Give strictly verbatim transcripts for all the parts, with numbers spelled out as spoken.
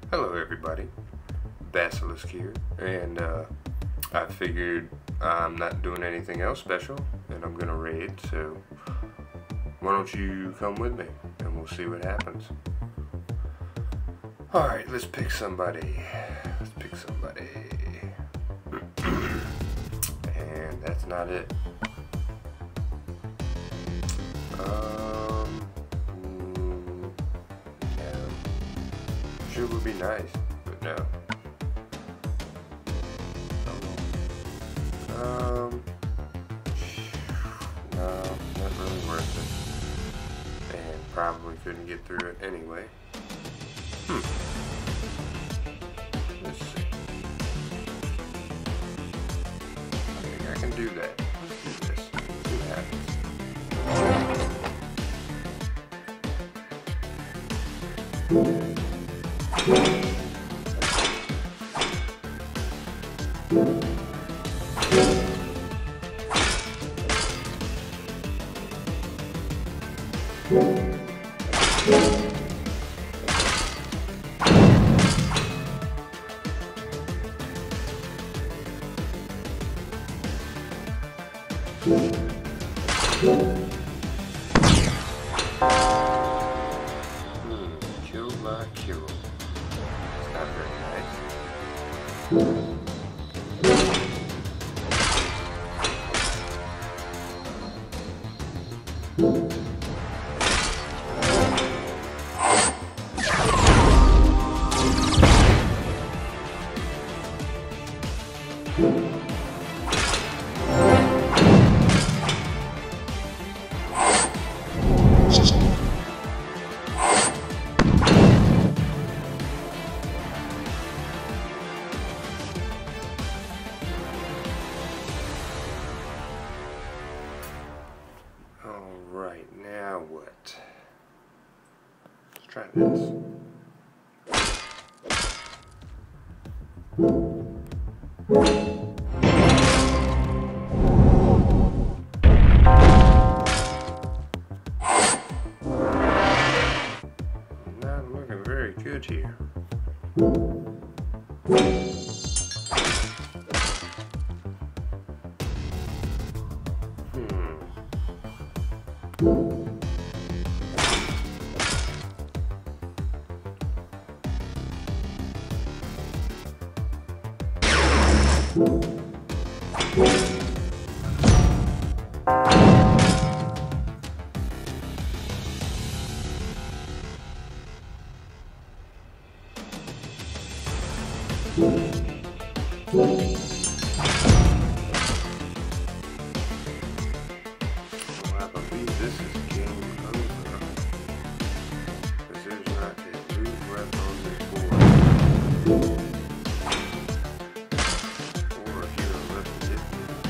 Hello everybody, Basilisk here, and uh, I figured I'm not doing anything else special, and I'm gonna raid, so why don't you come with me, and we'll see what happens. Alright, let's pick somebody, let's pick somebody, and that's not it. Um, mm, yeah. Sure would be nice, but no. Um, no, not really worth it. And probably couldn't get through it anyway. Hmm. Let's see. I think I can do that. Let's do this. See what happens. Hmm, kill my kill. It's not very nice. Alright, now what? Let's try this. Not looking very good here. Well, I believe this is game over, because there's not a blue breath on this board, or a hero left to hit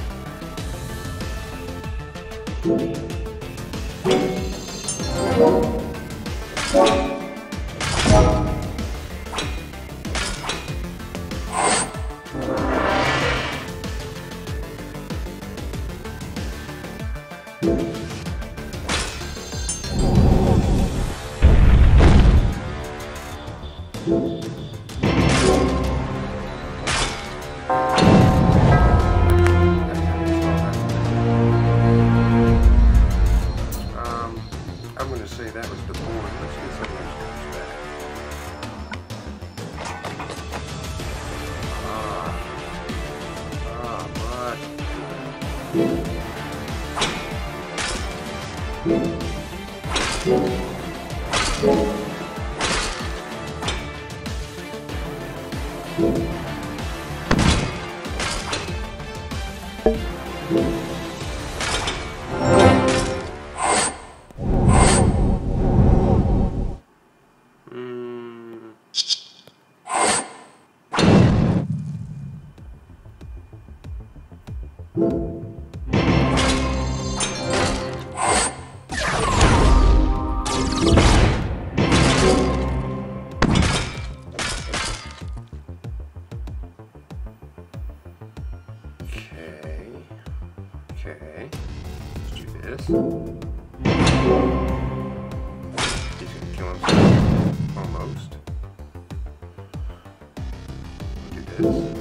Um, I'm going to say that was the board. Let's get some of those cards back. Ah, ah, Mm. Okay. Okay. Let's do this. He's gonna kill himself. Almost. is.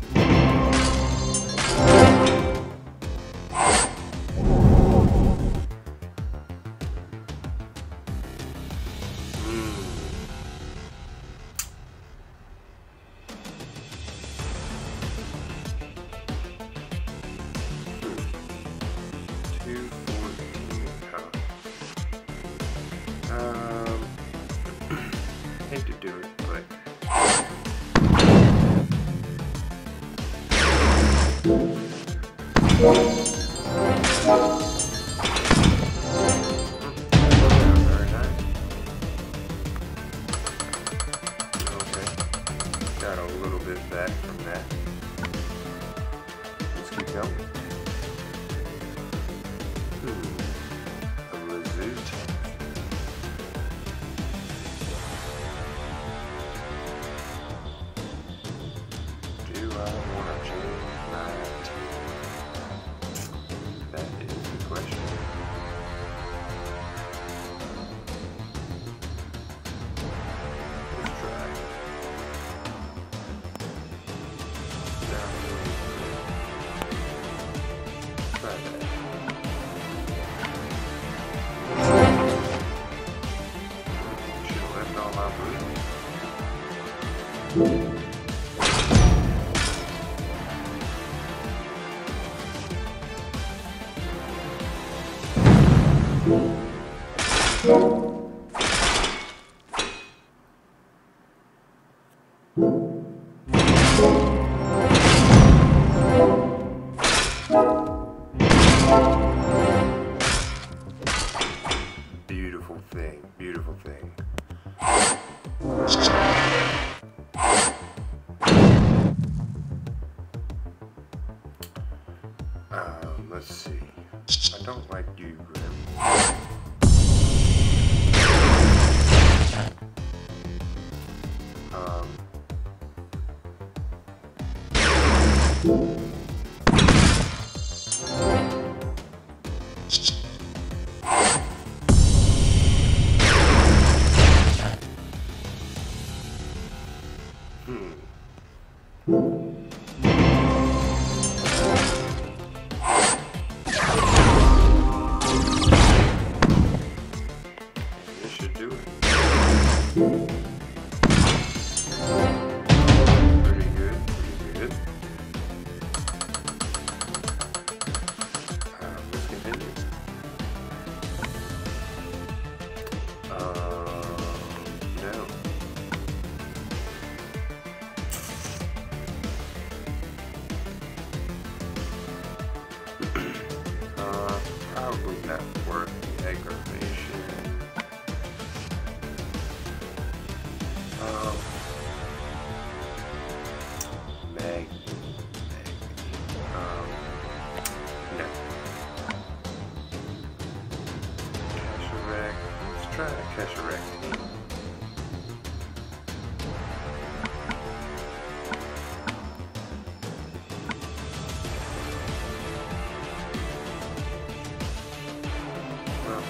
Um, hate to do it, but very nice. Okay, got a little bit back from that. Let's keep going. Hmm, a Lizoot. Do I want to change my team? That is the question. Let's try. No. Try that. Should have left all my blue. Beautiful thing, beautiful thing. Um, let's see. I don't like you, Grim. Um. Hmm. This should do it. Pretty good, pretty good. Um, let's continue. Um, no. uh, probably not worth the aggravation. Um, Mag, Mag, um, no. Cash-a-rack, let's try a cash-a-rack team. Well,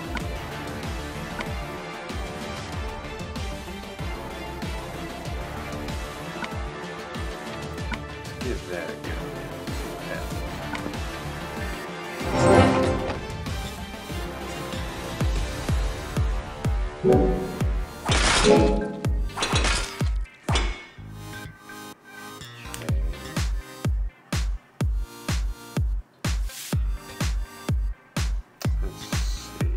give that a go. See what happens. Let's see.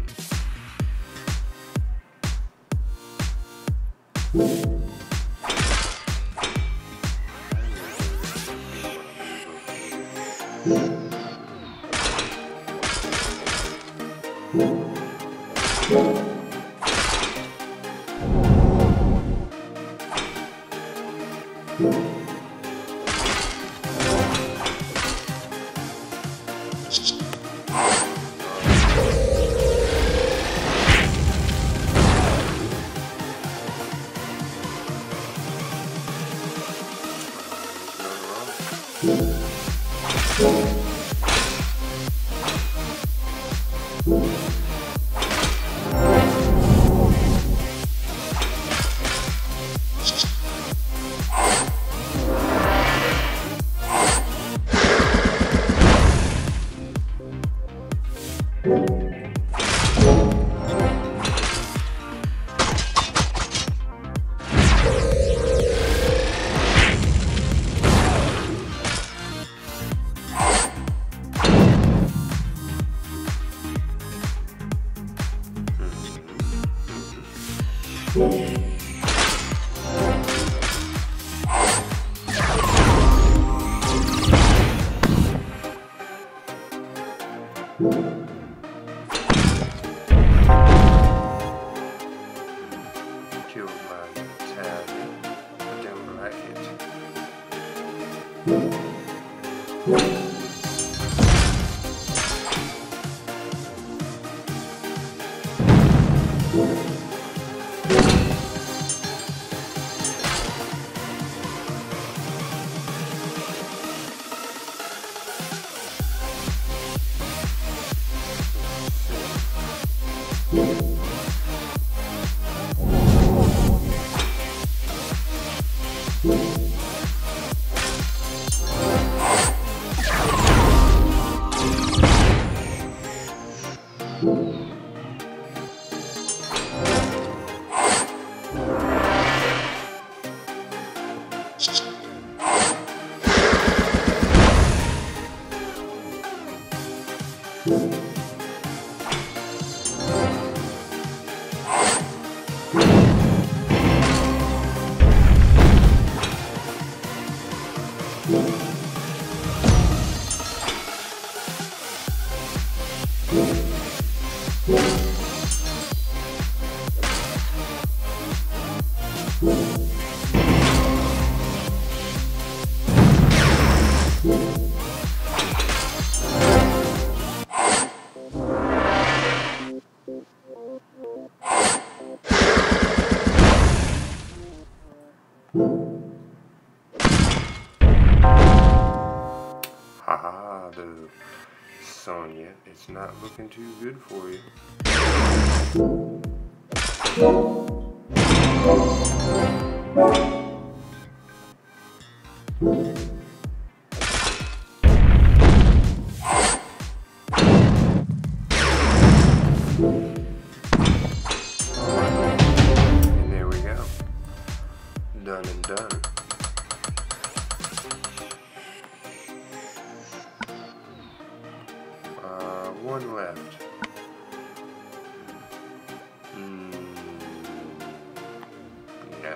Haha, though, Sonya, it's not looking too good for you. And there we go. Done and done. One left. Mm, no.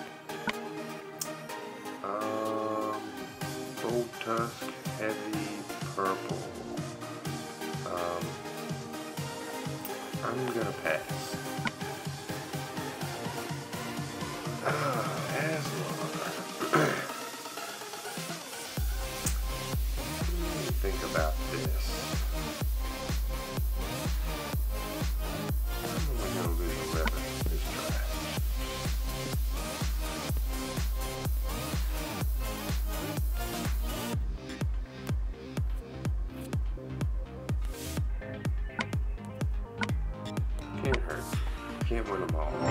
Um, Gold Tusk, Heavy Purple. Um, I'm gonna pass. Ah, Aslar. Let me think about this. Can't hurt. Can't win them all.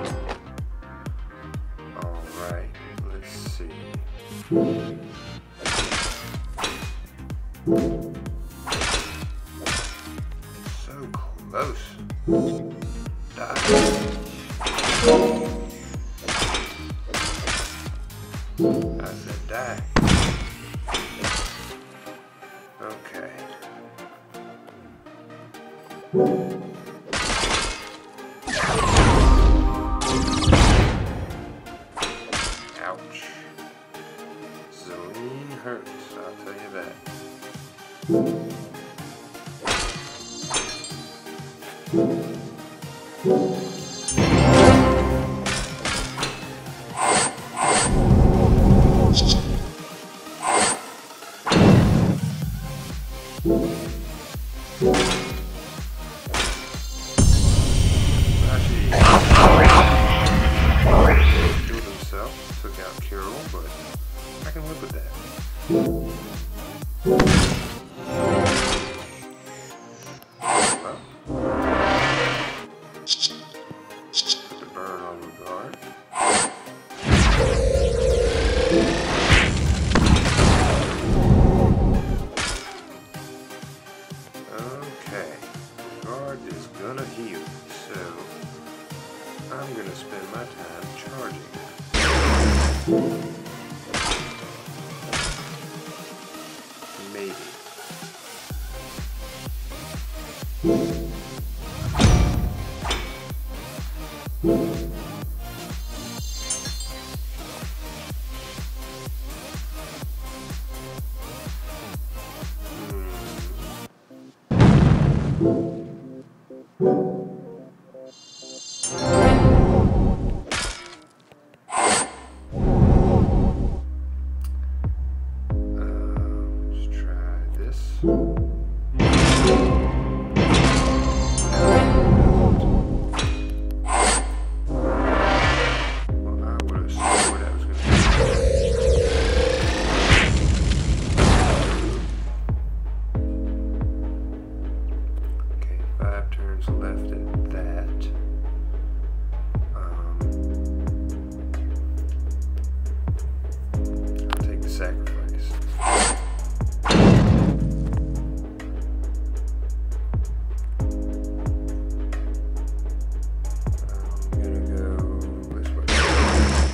Alright, let's see. So close. Die. I said die. Okay. Ouch. Celine hurts, I'll tell you that. Killed himself, took out Carol, but I can live with that. Well, put the burn on the guard. Okay, the guard is gonna heal, so I'm gonna spend my time charging. Maybe. Hmm.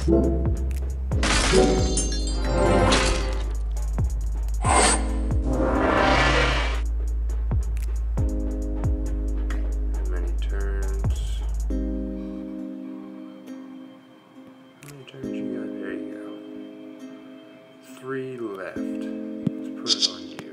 many turns? How many turns you got? There you go. Three left. Let's put it on you.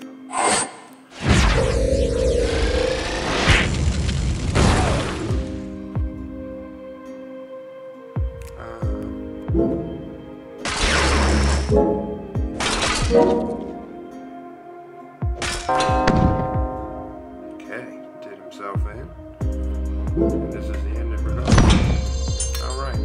Okay, did himself in. And this is the end of it. Alright.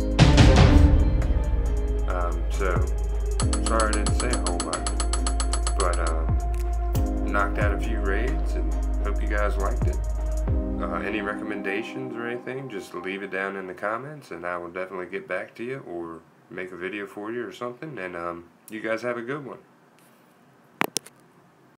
Um, so, sorry I didn't say a whole lot. But, um, knocked out a few raids and hope you guys liked it. Uh, any recommendations or anything, just leave it down in the comments and I will definitely get back to you or make a video for you or something. And um, you guys have a good one.